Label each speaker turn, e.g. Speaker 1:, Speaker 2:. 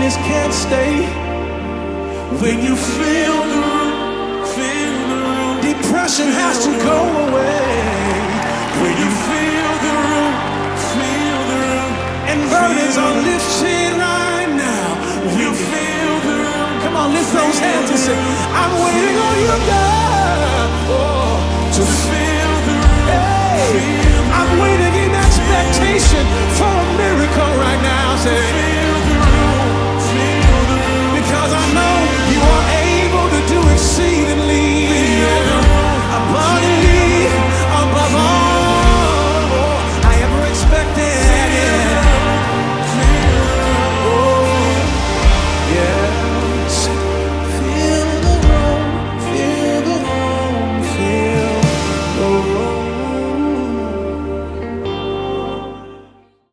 Speaker 1: Sickness can't stay. When you feel the room, depression has to go away. When you feel the room, and burdens are lifted.